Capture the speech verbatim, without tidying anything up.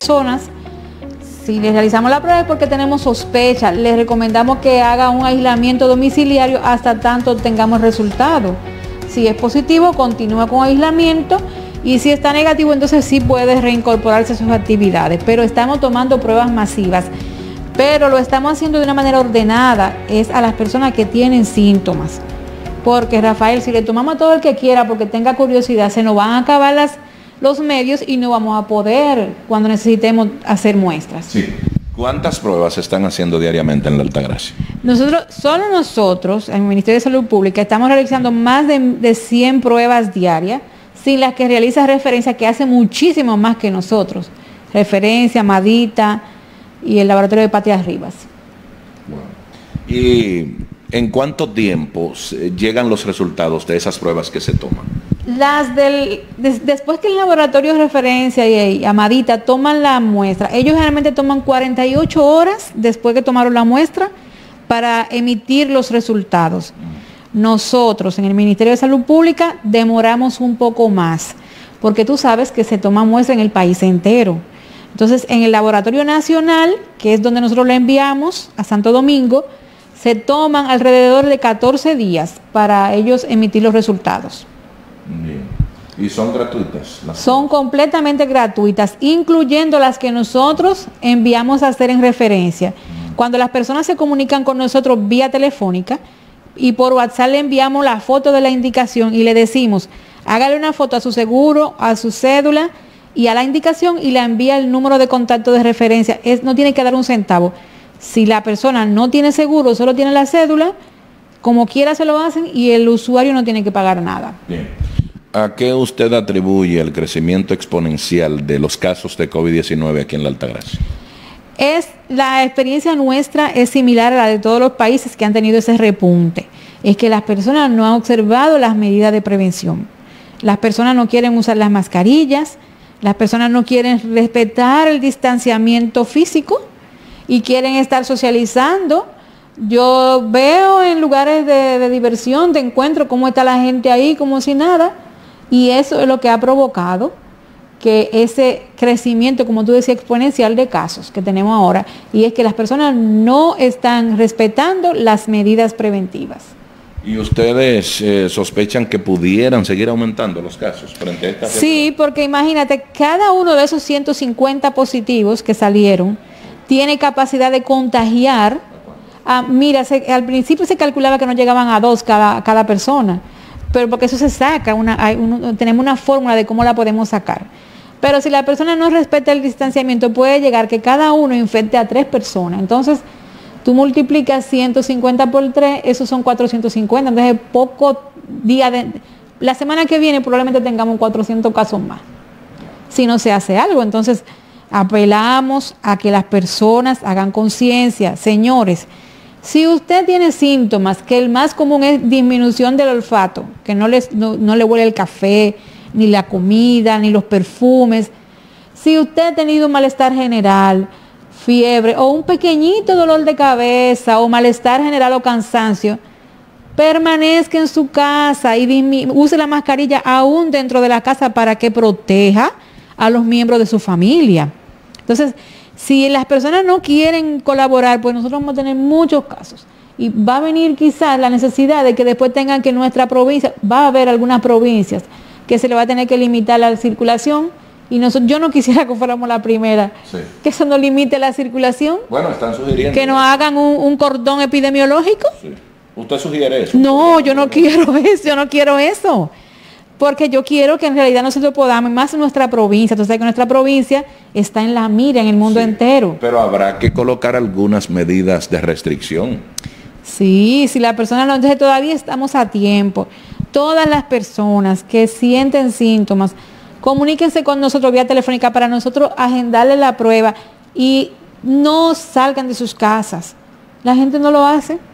personas, si les realizamos la prueba es porque tenemos sospecha, les recomendamos que haga un aislamiento domiciliario hasta tanto tengamos resultado. Si es positivo, continúa con aislamiento, y si está negativo, entonces sí puede reincorporarse a sus actividades. Pero estamos tomando pruebas masivas, pero lo estamos haciendo de una manera ordenada, es a las personas que tienen síntomas. Porque, Rafael, si le tomamos a todo el que quiera porque tenga curiosidad, se nos van a acabar las los medios y no vamos a poder cuando necesitemos hacer muestras. Sí. ¿Cuántas pruebas se están haciendo diariamente en la Altagracia? Nosotros, solo nosotros, en el Ministerio de Salud Pública, estamos realizando más de, de cien pruebas diarias, sin las que realiza Referencia, que hace muchísimo más que nosotros. Referencia, Madita y el Laboratorio de Patria Rivas. Bueno. ¿Y en cuánto tiempo llegan los resultados de esas pruebas que se toman? Las del, des, después que el laboratorio de Referencia y, y Amadita toman la muestra, ellos generalmente toman cuarenta y ocho horas después que tomaron la muestra para emitir los resultados. Nosotros en el Ministerio de Salud Pública demoramos un poco más, porque tú sabes que se toma muestra en el país entero. Entonces, en el Laboratorio Nacional, que es donde nosotros le enviamos a Santo Domingo, se toman alrededor de catorce días para ellos emitir los resultados. Bien. ¿Y son gratuitas? Las son completamente gratuitas, incluyendo las que nosotros enviamos a hacer en Referencia. Mm. Cuando las personas se comunican con nosotros vía telefónica y por WhatsApp le enviamos la foto de la indicación y le decimos, hágale una foto a su seguro, a su cédula y a la indicación y le envía el número de contacto de Referencia. Es, no tiene que dar un centavo. Si la persona no tiene seguro, solo tiene la cédula, como quiera se lo hacen y el usuario no tiene que pagar nada. Bien. ¿A qué usted atribuye el crecimiento exponencial de los casos de COVID diecinueve aquí en la Altagracia? Es, la experiencia nuestra es similar a la de todos los países que han tenido ese repunte. Es que las personas no han observado las medidas de prevención. Las personas no quieren usar las mascarillas, las personas no quieren respetar el distanciamiento físico y quieren estar socializando. Yo veo en lugares de, de diversión, de encuentro, cómo está la gente ahí como si nada. Y eso es lo que ha provocado que ese crecimiento, como tú decías, exponencial de casos que tenemos ahora, y es que las personas no están respetando las medidas preventivas. ¿Y ustedes eh, sospechan que pudieran seguir aumentando los casos frente a esta? Sí, porque imagínate, cada uno de esos ciento cincuenta positivos que salieron tiene capacidad de contagiar. Ah, mira, se, al principio se calculaba que no llegaban a dos cada, cada persona. Pero porque eso se saca, una, hay un, tenemos una fórmula de cómo la podemos sacar. Pero si la persona no respeta el distanciamiento, puede llegar que cada uno infecte a tres personas. Entonces, tú multiplicas ciento cincuenta por tres, esos son cuatrocientos cincuenta. Entonces, poco día de... La semana que viene probablemente tengamos cuatrocientos casos más, si no se hace algo. Entonces, apelamos a que las personas hagan conciencia. Señores, si usted tiene síntomas, que el más común es disminución del olfato, que no, les, no, no le huele el café, ni la comida, ni los perfumes. Si usted ha tenido malestar general, fiebre o un pequeñito dolor de cabeza o malestar general o cansancio, permanezca en su casa y use la mascarilla aún dentro de la casa para que proteja a los miembros de su familia. Entonces, si las personas no quieren colaborar, pues nosotros vamos a tener muchos casos. Y va a venir quizás la necesidad de que después tengan que nuestra provincia, va a haber algunas provincias que se le va a tener que limitar la circulación. Y nosotros, yo no quisiera que fuéramos la primera, sí, que eso no limite la circulación. Bueno, están sugiriendo que nos hagan un, un cordón epidemiológico. Sí. ¿Usted sugiere eso? No, yo no quiero eso, yo no quiero eso. Porque yo quiero que en realidad nosotros podamos, más en nuestra provincia, entonces que nuestra provincia está en la mira en el mundo sí, entero. Pero habrá que colocar algunas medidas de restricción. Sí, si la persona no, entonces todavía estamos a tiempo. Todas las personas que sienten síntomas, comuníquense con nosotros vía telefónica para nosotros agendarle la prueba y no salgan de sus casas. La gente no lo hace.